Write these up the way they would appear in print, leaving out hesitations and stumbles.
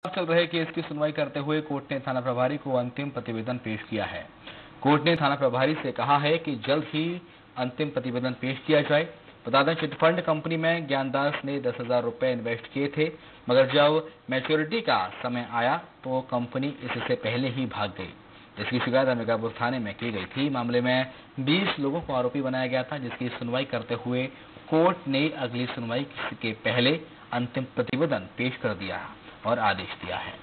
चल रहे केस की सुनवाई करते हुए कोर्ट ने थाना प्रभारी को अंतिम प्रतिवेदन पेश किया है। कोर्ट ने थाना प्रभारी से कहा है कि जल्द ही अंतिम प्रतिवेदन पेश किया जाए। बता दें, चिटफंड कंपनी में ज्ञानदास ने 10,000 रुपए इन्वेस्ट किए थे, मगर जब मैच्योरिटी का समय आया तो कंपनी इससे पहले ही भाग गई। इसकी शिकायत अंबिकापुर थाने में की गई थी। मामले में 20 लोगों को आरोपी बनाया गया था, जिसकी सुनवाई करते हुए कोर्ट ने अगली सुनवाई के पहले अंतिम प्रतिवेदन पेश कर दिया और आदेश दिया है।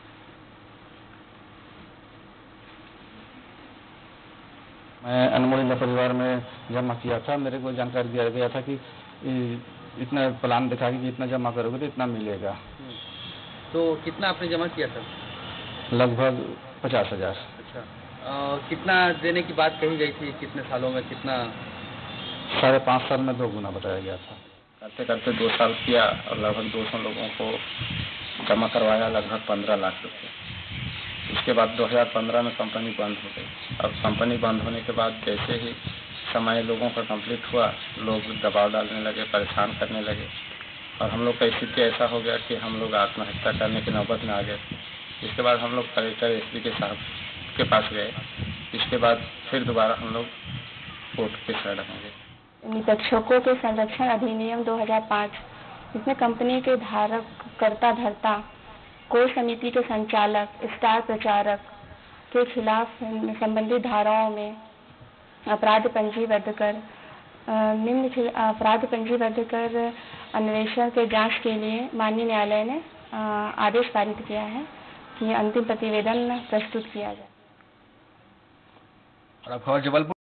मैं अनमोल परिवार में जमा किया था। मेरे को जानकारी दिया गया था कि इतना प्लान दिखा कि इतना जमा करोगे तो इतना मिलेगा। तो कितना आपने जमा किया था? लगभग 50,000। अच्छा, कितना देने की बात कही गई थी? कितने सालों में कितना? 5.5 साल में 2 गुना बताया गया था। करते करते 2 साल किया और लगभग 200 लोगों को जमा करवाया, लगभग 15 लाख रुपए। उसके बाद 2015 में कंपनी बंद हो गई। अब कंपनी बंद होने के बाद जैसे ही समय लोगों का कंप्लीट हुआ, लोग दबाव डालने लगे, परेशान करने लगे और हम लोग का स्थिति ऐसा हो गया कि हम लोग आत्महत्या करने की नौबत में आ गए। इसके बाद हम लोग कलेक्टर एसपी के साहब के पास गए। इसके बाद फिर दोबारा हम लोग कोर्ट के शरण में गए। निपक्षकों के संरक्षण अधिनियम 2005, इसमें कंपनी के धारक, कर्ता धर्ता, कोर समिति के संचालक, स्टार प्रचारक के खिलाफ संबंधित धाराओं में अपराध पंजीबद्ध कर अन्वेषण के जांच के लिए माननीय न्यायालय ने आदेश पारित किया है कि अंतिम प्रतिवेदन प्रस्तुत किया जाए। और अब खबर जबलपुर